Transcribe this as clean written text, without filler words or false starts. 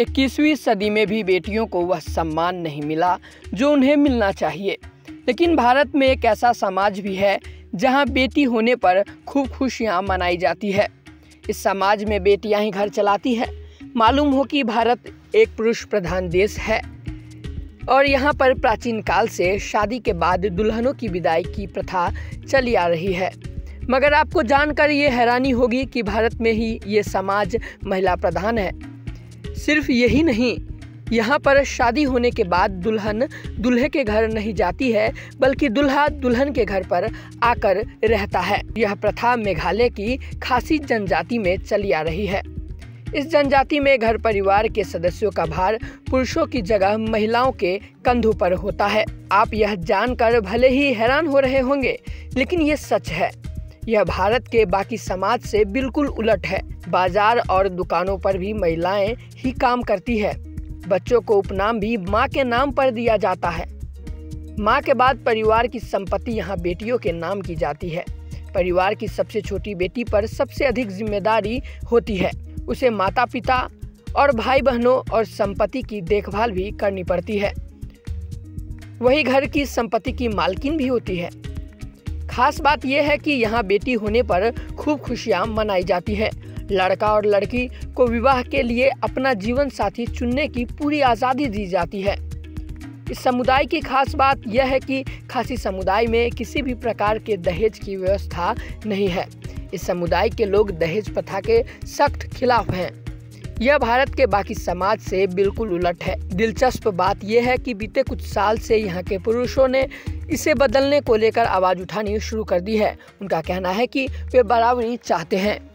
21वीं सदी में भी बेटियों को वह सम्मान नहीं मिला जो उन्हें मिलना चाहिए। लेकिन भारत में एक ऐसा समाज भी है जहां बेटी होने पर खूब खुशियां मनाई जाती है। इस समाज में बेटियां ही घर चलाती है। मालूम हो कि भारत एक पुरुष प्रधान देश है और यहाँ पर प्राचीन काल से शादी के बाद दुल्हनों की विदाई की प्रथा चली आ रही है। मगर आपको जानकर ये हैरानी होगी कि भारत में ही ये समाज महिला प्रधान है। सिर्फ यही नहीं, यहाँ पर शादी होने के बाद दुल्हन दूल्हे के घर नहीं जाती है, बल्कि दूल्हा दुल्हन के घर पर आकर रहता है। यह प्रथा मेघालय की खासी जनजाति में चली आ रही है। इस जनजाति में घर परिवार के सदस्यों का भार पुरुषों की जगह महिलाओं के कंधों पर होता है। आप यह जानकर भले ही हैरान हो रहे होंगे, लेकिन ये सच है। यह भारत के बाकी समाज से बिल्कुल उलट है। बाजार और दुकानों पर भी महिलाएं ही काम करती है। बच्चों को उपनाम भी माँ के नाम पर दिया जाता है। माँ के बाद परिवार की संपत्ति यहाँ बेटियों के नाम की जाती है। परिवार की सबसे छोटी बेटी पर सबसे अधिक जिम्मेदारी होती है। उसे माता पिता और भाई बहनों और संपत्ति की देखभाल भी करनी पड़ती है। वही घर की संपत्ति की मालकिन भी होती है। खास बात यह है कि यहाँ बेटी होने पर खूब खुशियाँ मनाई जाती है। लड़का और लड़की को विवाह के लिए अपना जीवन साथी चुनने की पूरी आज़ादी दी जाती है। इस समुदाय की खास बात यह है कि खासी समुदाय में किसी भी प्रकार के दहेज की व्यवस्था नहीं है। इस समुदाय के लोग दहेज प्रथा के सख्त खिलाफ हैं। यह भारत के बाकी समाज से बिल्कुल उलट है। दिलचस्प बात यह है कि बीते कुछ साल से यहाँ के पुरुषों ने इसे बदलने को लेकर आवाज़ उठानी शुरू कर दी है। उनका कहना है कि वे बराबरी चाहते हैं।